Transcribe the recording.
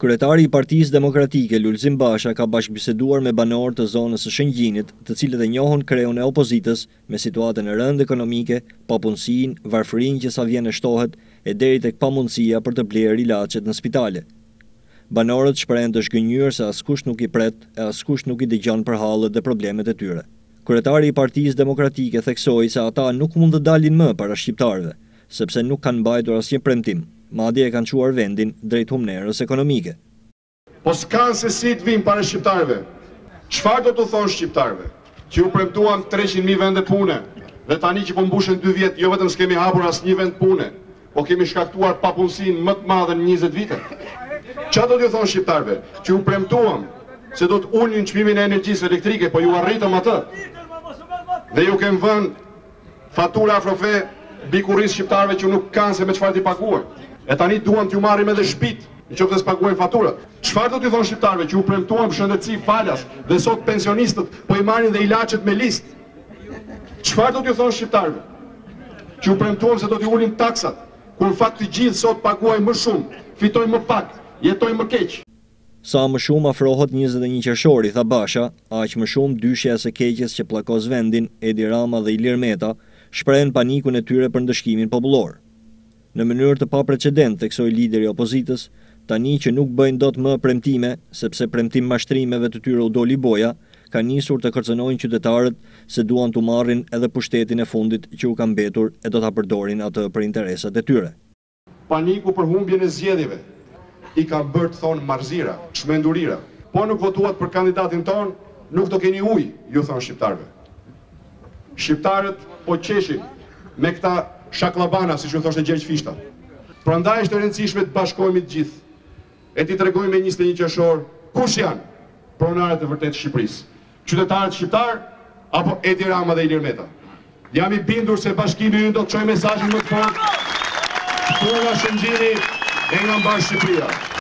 Kryetari i Partisë Demokratike Basha ka bashkëbiseduar me banorë të zonës së Shëngjinit, të cilët e njohën kreun e opozitës me situatën e rëndë ekonomike, papunësinë, varfërinë që sa vjen e shtohet e deri tek pamundësia për të blerë ilaçet në spitale. Banorët shprehen të zhgënjur se askush nuk i pret e askush nuk i dëgjon për hallet dhe problemet e tyre. Kryetari i Partisë Demokratike theksoi se ata nuk mund të dalin më para shqiptarëve, sepse nuk kanë mbajtur asnjë premtim. Madje e kanë çuar vendin drejt humnerës ekonomike. Po s'kan se si të vinë para shqiptarëve. Çfarë do të thonë shqiptarëve? Që ju premtuan 300.000 vende pune, dhe tani që po mbushen 2 vjet, jo vetëm s'kemi hapur asnjë vend pune, po kemi shkaktuar papunësinë më të madhe në 20 vite. Çfarë do t'ju thonë shqiptarëve? Që ju premtuam se do të ulnin çmimin e energjisë elektrike, po ju arritëm atë. Dhe ju kemë vënë fatura afrofe bikurrisë shqiptarëve që nuk kanë se me çfarë t'i paguajnë. E tani duam t'ju marrim edhe shtëpitë, nëse s'paguajnë faturat. Çfarë do t'ju thonë shqiptarëve që ju premtuam shëndetësi falas dhe sot pensionistët po i marrin dhe ilaçet me listë? Çfarë do t'ju thonë shqiptarëve? Që ju premtuam se do t'i ulin taksat, kur në fakt të gjithë sot paguajnë më shumë, fitojnë më pak, jetojnë më keq. Sa më shumë afrohet 21 qershori, tha Basha, aq më shumë dyshja së keqes që pllakos vendin, Edi Rama dhe Ilir Meta shprehen panikun e tyre për ndëshkimin popullor. Në mënyrë të paprecedent, theksoi lideri i opozitës, tani që nuk bëjnë dot më premtime, sepse premtim mashtrimeve të tyre u doli boja, ka nisur të kërcënojnë qytetarët se duan t'u marrin edhe pushtetin e fundit që u ka mbetur e do ta përdorin atë për interesat e tyre. Paniku për humbjen e zgjedhjeve i ka bërë të thonë marzira, çmendurira. Po nuk votuat për kandidatin ton, nuk do keni ujë, ju thonë shqiptarëve. Shqiptarët po qeshin me këta shaklabana, siç u thoshte Gjergj Fishta. Prandaj është e rëndësishme të bashkohemi të gjithë. E t'i tregojmë me 21 qershor kush janë pronarët e vërtetë të Shqipërisë. Qytetarët shqiptar apo Edi Rama dhe Ilir Meta. Jam i bindur se bashkimi ynë do të çojë mesazhin më të fortë nga Shëngjini e nga mbar Shqipëria.